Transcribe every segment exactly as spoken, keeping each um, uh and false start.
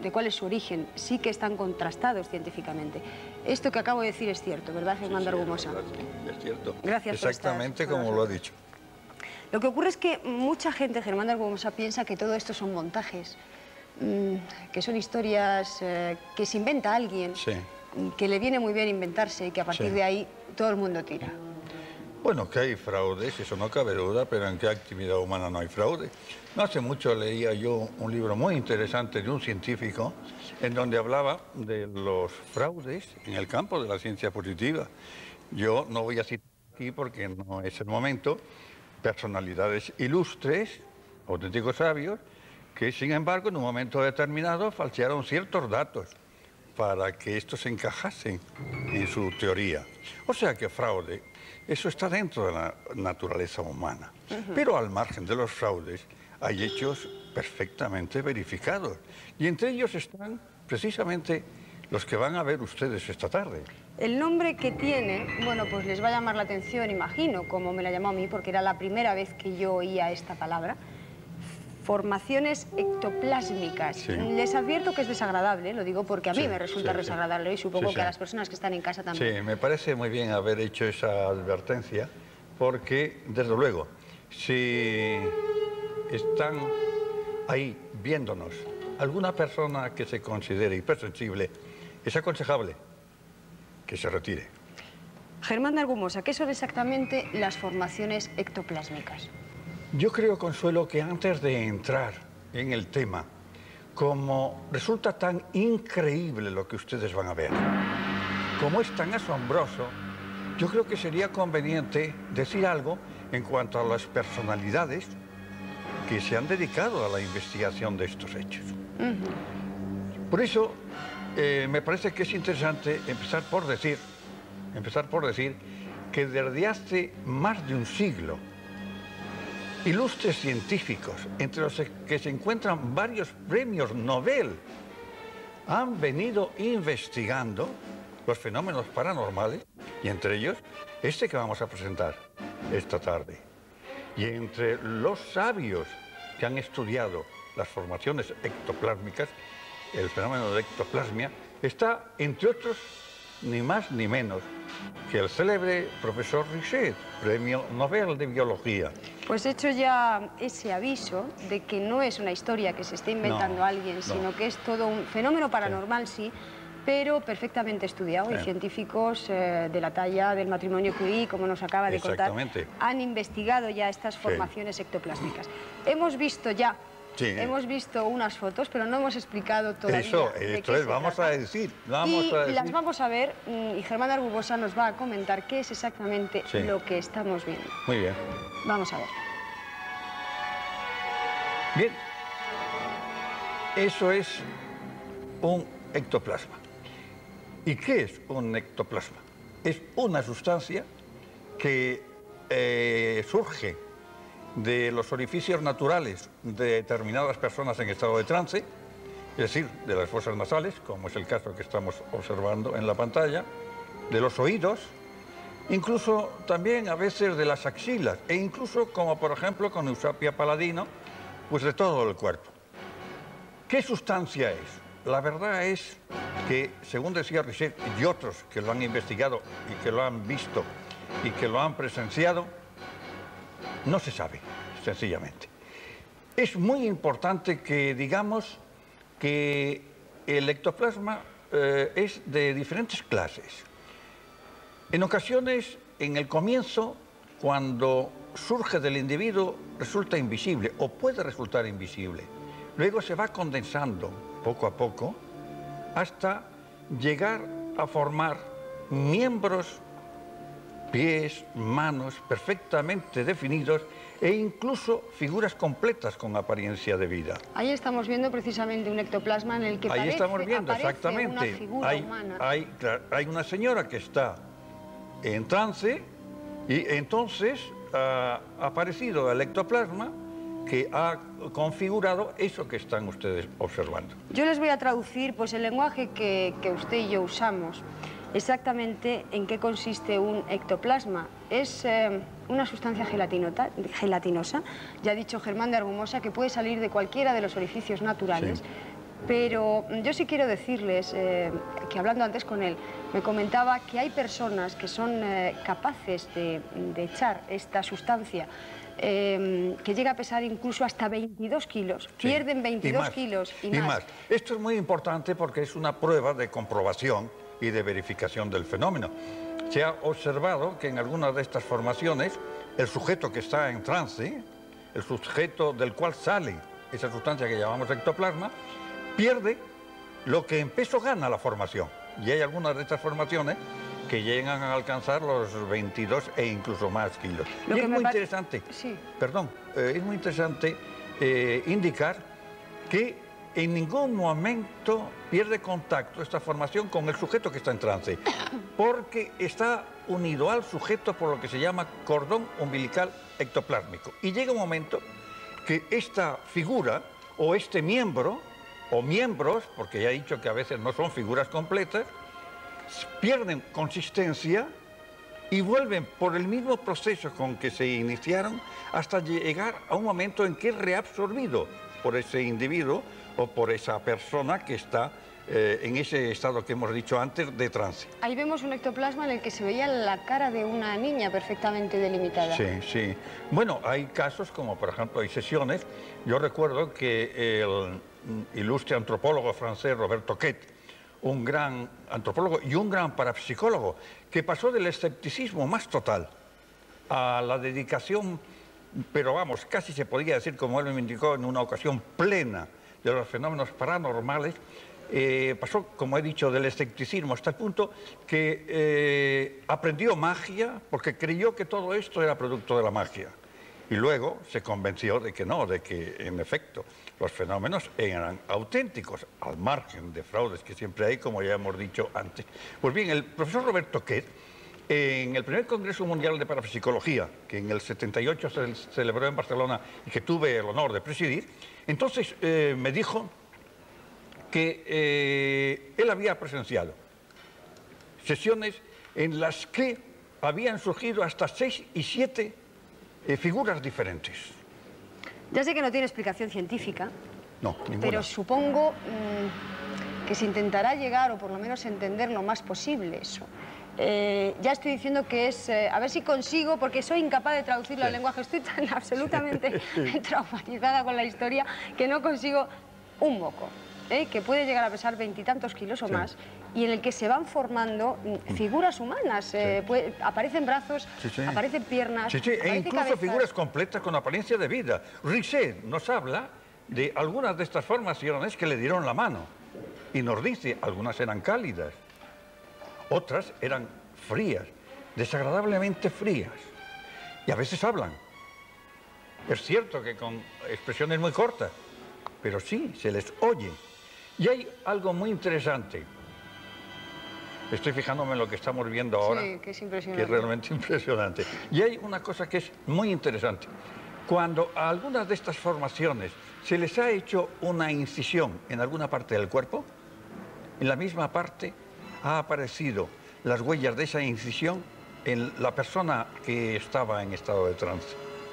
de cuál es su origen, sí que están contrastados científicamente. Esto que acabo de decir es cierto, ¿verdad, Germán de Argumosa? Sí, es cierto. Gracias por estar exactamente con como lo ha dicho. Lo que ocurre es que mucha gente, Germán de Argumosa, piensa que todo esto son montajes, mmm, que son historias eh, que se inventa alguien, Sí. que le viene muy bien inventarse y que a partir Sí. de ahí todo el mundo tira. Bueno, que hay fraudes, eso no cabe duda, pero ¿en qué actividad humana no hay fraude? No hace mucho leía yo un libro muy interesante de un científico en donde hablaba de los fraudes en el campo de la ciencia positiva. Yo no voy a citar aquí porque no es el momento, personalidades ilustres, auténticos sabios, que sin embargo en un momento determinado falsearon ciertos datos para que estos encajasen en su teoría. O sea que fraude, eso está dentro de la naturaleza humana. Uh-huh. Pero al margen de los fraudes hay hechos perfectamente verificados. Y entre ellos están precisamente los que van a ver ustedes esta tarde. El nombre que tiene, bueno, pues les va a llamar la atención, imagino, como me la llamó a mí, porque era la primera vez que yo oía esta palabra. Formaciones ectoplásmicas. Sí. Les advierto que es desagradable, lo digo porque a mí sí, me resulta sí, desagradable sí. y supongo sí, sí. que a las personas que están en casa también. Sí, me parece muy bien haber hecho esa advertencia porque, desde luego, si están ahí viéndonos alguna persona que se considere hipersensible, es aconsejable que se retire. Germán de Argumosa, ¿qué son exactamente las formaciones ectoplásmicas? Yo creo, Consuelo, que antes de entrar en el tema, como resulta tan increíble lo que ustedes van a ver, como es tan asombroso, yo creo que sería conveniente decir algo en cuanto a las personalidades que se han dedicado a la investigación de estos hechos. Uh-huh. Por eso, eh, me parece que es interesante empezar por decir, empezar por decir que desde hace más de un siglo, ilustres científicos, entre los que se encuentran varios premios Nobel, han venido investigando los fenómenos paranormales, y entre ellos este que vamos a presentar esta tarde. Y entre los sabios que han estudiado las formaciones ectoplásmicas, el fenómeno de ectoplasmia, está, entre otros, ni más ni menos que el célebre profesor Richet, premio Nobel de Biología. Pues he hecho ya ese aviso de que no es una historia que se esté inventando no, alguien, no. sino que es todo un fenómeno paranormal, sí, sí pero perfectamente estudiado, sí. y científicos eh, de la talla del matrimonio Curie, como nos acaba de contar, han investigado ya estas formaciones sí. ectoplásmicas. Hemos visto ya Sí. Hemos visto unas fotos, pero no hemos explicado todavía. Eso, esto es, vamos trata. a decir. Vamos y a decir. las vamos a ver, y Germán de Argumosa nos va a comentar qué es exactamente sí. lo que estamos viendo. Muy bien. Vamos a ver. Bien. Eso es un ectoplasma. ¿Y qué es un ectoplasma? Es una sustancia que eh, surge de los orificios naturales de determinadas personas en estado de trance, es decir, de las fosas nasales, como es el caso que estamos observando en la pantalla, de los oídos, incluso también a veces de las axilas, e incluso, como por ejemplo con Eusapia Paladino, pues de todo el cuerpo. ¿Qué sustancia es? La verdad es que, según decía Richet y otros que lo han investigado y que lo han visto y que lo han presenciado, no se sabe, sencillamente. Es muy importante que digamos que el ectoplasma eh, es de diferentes clases. En ocasiones, en el comienzo, cuando surge del individuo, resulta invisible o puede resultar invisible. Luego se va condensando poco a poco hasta llegar a formar miembros, pies, manos perfectamente definidos e incluso figuras completas con apariencia de vida. Ahí estamos viendo precisamente un ectoplasma en el que Ahí parece, estamos viendo, exactamente. una figura hay, humana. Hay, hay una señora que está en trance y entonces ha aparecido el ectoplasma que ha configurado eso que están ustedes observando. Yo les voy a traducir pues el lenguaje que, que usted y yo usamos. Exactamente en qué consiste un ectoplasma. Es eh, una sustancia gelatinosa, ya ha dicho Germán de Argumosa, que puede salir de cualquiera de los orificios naturales, sí. Pero yo sí quiero decirles eh, que hablando antes con él, me comentaba que hay personas que son eh, capaces de, de echar esta sustancia eh, que llega a pesar incluso hasta veintidós kilos, sí, pierden veintidós y kilos y, y más. más. Esto es muy importante porque es una prueba de comprobación y de verificación del fenómeno. Se ha observado que en algunas de estas formaciones el sujeto que está en trance, el sujeto del cual sale esa sustancia que llamamos ectoplasma, pierde lo que en peso gana la formación. Y hay algunas de estas formaciones que llegan a alcanzar los veintidós e incluso más kilos. Lo y que es me muy pa- interesante, Sí. perdón, eh, es muy interesante eh, indicar que en ningún momento pierde contacto esta formación con el sujeto que está en trance, porque está unido al sujeto por lo que se llama cordón umbilical ectoplásmico. Y llega un momento que esta figura o este miembro, o miembros, porque ya he dicho que a veces no son figuras completas, pierden consistencia y vuelven por el mismo proceso con que se iniciaron hasta llegar a un momento en que es reabsorbido por ese individuo o por esa persona que está eh, en ese estado que hemos dicho antes de trance. Ahí vemos un ectoplasma en el que se veía la cara de una niña perfectamente delimitada. Sí, sí. Bueno, hay casos como, por ejemplo, hay sesiones. Yo recuerdo que el ilustre antropólogo francés Roberto Quet, un gran antropólogo y un gran parapsicólogo, que pasó del escepticismo más total a la dedicación, pero vamos, casi se podría decir, como él me indicó, en una ocasión plena de los fenómenos paranormales, eh, pasó, como he dicho, del escepticismo hasta el punto que eh, aprendió magia porque creyó que todo esto era producto de la magia. Y luego se convenció de que no, de que en efecto los fenómenos eran auténticos, al margen de fraudes que siempre hay, como ya hemos dicho antes. Pues bien, el profesor Roberto Quet, en el primer Congreso Mundial de Parapsicología, que en el setenta y ocho se celebró en Barcelona y que tuve el honor de presidir, entonces eh, me dijo que eh, él había presenciado sesiones en las que habían surgido hasta seis y siete eh, figuras diferentes. Ya sé que no tiene explicación científica, No, ninguna. pero supongo mmm, que se intentará llegar, o por lo menos entender lo más posible eso. Eh, ya estoy diciendo que es, eh, a ver si consigo, porque soy incapaz de traducirlo al Sí. lenguaje, estoy tan absolutamente traumatizada con la historia que no consigo un moco, ¿eh? Que puede llegar a pesar veintitantos kilos o Sí. más, y en el que se van formando mm, figuras humanas, eh, Sí. puede- aparecen brazos, Sí, sí. aparecen piernas, Sí, sí, e aparece incluso cabezas. figuras completas con apariencia de vida. Risset nos habla de algunas de estas formaciones que le dieron la mano y nos dice, algunas eran cálidas, otras eran frías, desagradablemente frías, y a veces hablan. Es cierto que con expresiones muy cortas, pero sí, se les oye. Y hay algo muy interesante. Estoy fijándome en lo que estamos viendo ahora, Sí, que es que impresionante. es realmente impresionante. Y hay una cosa que es muy interesante. Cuando a algunas de estas formaciones se les ha hecho una incisión en alguna parte del cuerpo, en la misma parte ha aparecido las huellas de esa incisión en la persona que estaba en estado de trance.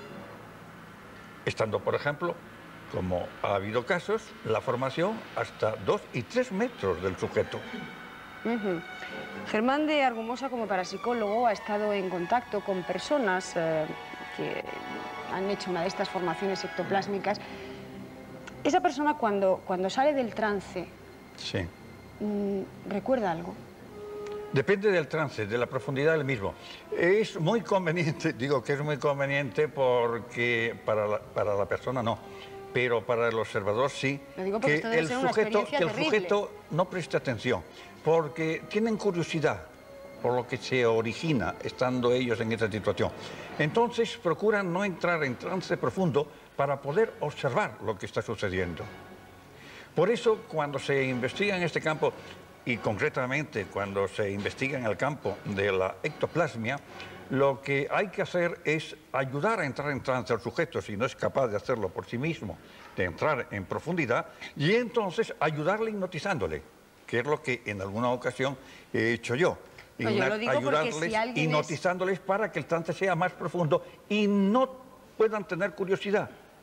Estando, por ejemplo, como ha habido casos, la formación hasta dos y tres metros del sujeto. Ujú. Germán de Argumosa, como parapsicólogo, ha estado en contacto con personas eh, que han hecho una de estas formaciones ectoplásmicas. Esa persona, cuando, cuando sale del trance, Sí. mmm, ¿recuerda algo? Depende del trance, de la profundidad del mismo. Es muy conveniente, digo que es muy conveniente porque para la, para la persona no, pero para el observador sí, Lo digo porque que esto debe el ser una sujeto, experiencia que el terrible. sujeto no preste atención, porque tienen curiosidad por lo que se origina estando ellos en esa situación. Entonces procuran no entrar en trance profundo para poder observar lo que está sucediendo. Por eso, cuando se investiga en este campo, y concretamente cuando se investiga en el campo de la ectoplasmia, lo que hay que hacer es ayudar a entrar en trance al sujeto, si no es capaz de hacerlo por sí mismo, de entrar en profundidad, y entonces ayudarle hipnotizándole, que es lo que en alguna ocasión he hecho yo. No, yo lo digo porque ayudarles si alguien es- hipnotizándoles para que el trance sea más profundo y no puedan tener curiosidad.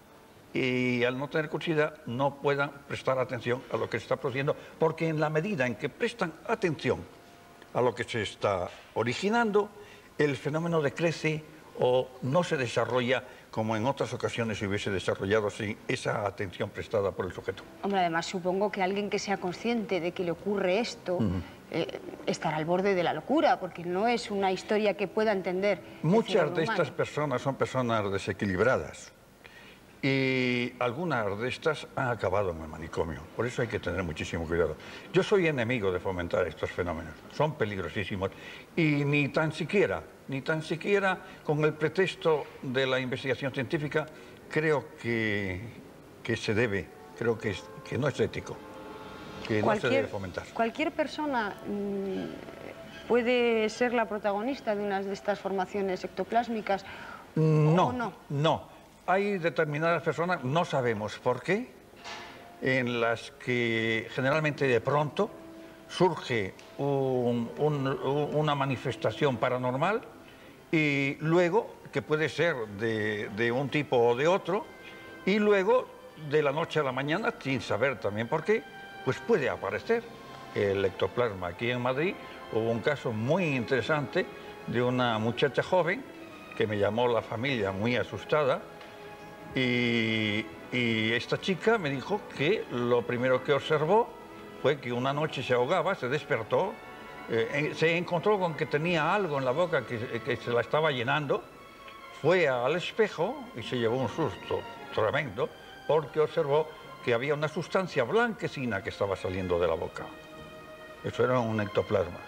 y al no tener curiosidad no puedan prestar atención a lo que se está produciendo, porque en la medida en que prestan atención a lo que se está originando, el fenómeno decrece o no se desarrolla como en otras ocasiones se hubiese desarrollado sin esa atención prestada por el sujeto. Hombre, además supongo que alguien que sea consciente de que le ocurre esto uh-huh. eh, estará al borde de la locura, porque no es una historia que pueda entender. Muchas de estas personas son personas desequilibradas y algunas de estas han acabado en el manicomio. Por eso hay que tener muchísimo cuidado. Yo soy enemigo de fomentar estos fenómenos, son peligrosísimos y ni tan siquiera, ni tan siquiera con el pretexto de la investigación científica creo que, que se debe, creo que, es, que no es ético, que cualquier, no se debe fomentar. ¿Cualquier persona mmm, puede ser la protagonista de una de estas formaciones ectoplásmicas no, o no? No. Hay determinadas personas, no sabemos por qué, en las que generalmente de pronto surge un, un, una manifestación paranormal y luego, que puede ser de, de un tipo o de otro, y luego de la noche a la mañana, sin saber también por qué, pues puede aparecer el ectoplasma. Aquí en Madrid hubo un caso muy interesante de una muchacha joven que me llamó la familia muy asustada. Y, y esta chica me dijo que lo primero que observó fue que una noche se ahogaba, se despertó, eh, se encontró con que tenía algo en la boca que, que se la estaba llenando, fue al espejo y se llevó un susto tremendo porque observó que había una sustancia blanquecina que estaba saliendo de la boca. Eso era un ectoplasma.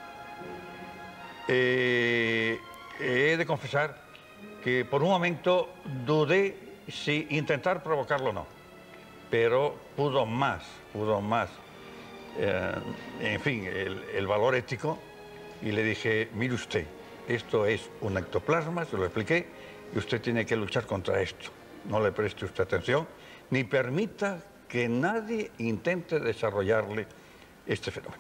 Eh, he de confesar que por un momento dudé si intentar provocarlo o no, pero pudo más, pudo más, eh, en fin, el, el valor ético, y le dije, mire usted, esto es un ectoplasma, se lo expliqué, y usted tiene que luchar contra esto. No le preste usted atención, ni permita que nadie intente desarrollarle este fenómeno.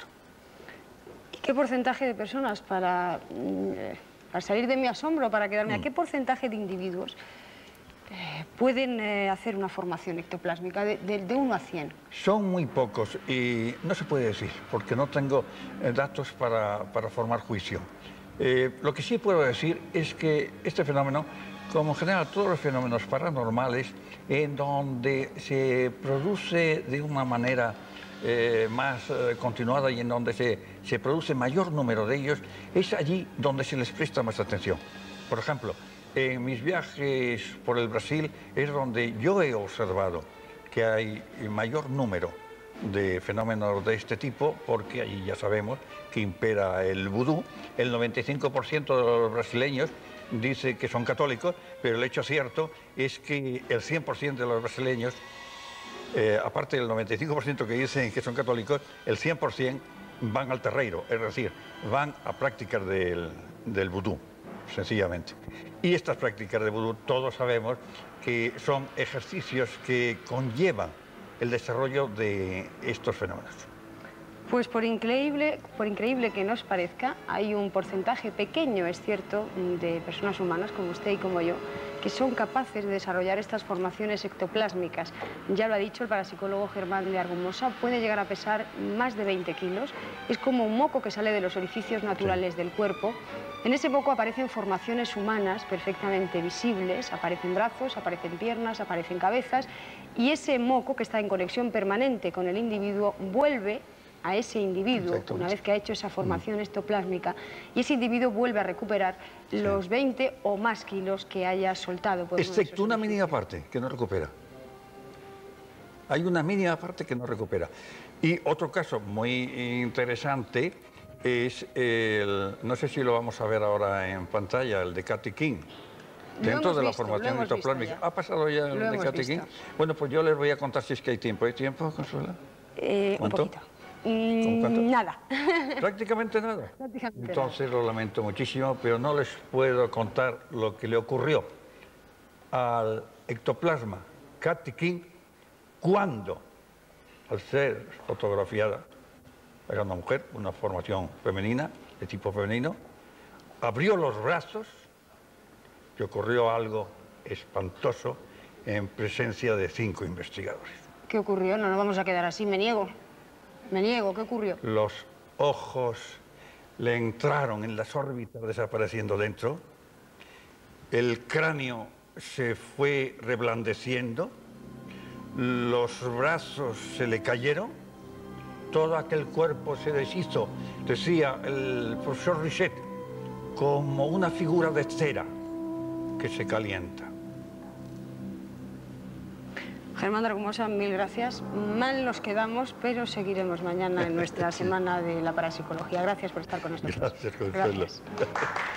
¿Y qué porcentaje de personas, para, para salir de mi asombro, para quedarme, mm. a qué porcentaje de individuos Eh, pueden eh, hacer una formación ectoplásmica de, de, de uno a cien? Son muy pocos y no se puede decir, porque no tengo eh, datos para, para formar juicio. Eh, lo que sí puedo decir es que este fenómeno, como en general todos los fenómenos paranormales, en donde se produce de una manera eh, más eh, continuada y en donde se, se produce mayor número de ellos, es allí donde se les presta más atención. Por ejemplo, en mis viajes por el Brasil es donde yo he observado que hay mayor número de fenómenos de este tipo, porque allí ya sabemos que impera el vudú. El noventa y cinco por ciento de los brasileños dice que son católicos, pero el hecho cierto es que el cien por ciento de los brasileños, eh, aparte del noventa y cinco por ciento que dicen que son católicos, el cien por ciento van al terreiro, es decir, van a prácticas del, del vudú, sencillamente. Y estas prácticas de vudú todos sabemos que son ejercicios que conllevan el desarrollo de estos fenómenos. Pues por increíble, por increíble que nos parezca, hay un porcentaje pequeño, es cierto, de personas humanas como usted y como yo, que son capaces de desarrollar estas formaciones ectoplásmicas. Ya lo ha dicho el parapsicólogo Germán de Argumosa, puede llegar a pesar más de veinte kilos. Es como un moco que sale de los orificios naturales sí. del cuerpo. En ese moco aparecen formaciones humanas perfectamente visibles, aparecen brazos, aparecen piernas, aparecen cabezas, y ese moco, que está en conexión permanente con el individuo, vuelve a ese individuo, una vez que ha hecho esa formación ectoplásmica, y ese individuo vuelve a recuperar sí. los veinte o más kilos que haya soltado. Por Excepto una mínima parte que no recupera. Hay una mínima parte que no recupera. Y otro caso muy interesante es el, no sé si lo vamos a ver ahora en pantalla, el de Kathy King. Dentro de la visto, formación ectoplásmica. ¿Ha pasado ya el de Kathy King? Bueno, pues yo les voy a contar si es que hay tiempo. ¿Hay tiempo, Consuela? Eh, ¿Cuánto? Un poquito. Mm, nada. Prácticamente nada. Prácticamente Entonces nada. Lo lamento muchísimo, pero no les puedo contar lo que le ocurrió al ectoplasma Kathy King cuando, al ser fotografiada, era una mujer, una formación femenina, de tipo femenino, abrió los brazos y ocurrió algo espantoso en presencia de cinco investigadores. ¿Qué ocurrió? No nos vamos a quedar así, me niego. Me niego, ¿qué ocurrió? Los ojos le entraron en las órbitas desapareciendo dentro, el cráneo se fue reblandeciendo, los brazos se le cayeron, todo aquel cuerpo se deshizo, decía el profesor Richet, como una figura de cera que se calienta. Germán Dragumosa, mil gracias. Mal nos quedamos, pero seguiremos mañana en nuestra semana de la parapsicología. Gracias por estar con nosotros. Gracias, Consuelo. Gracias.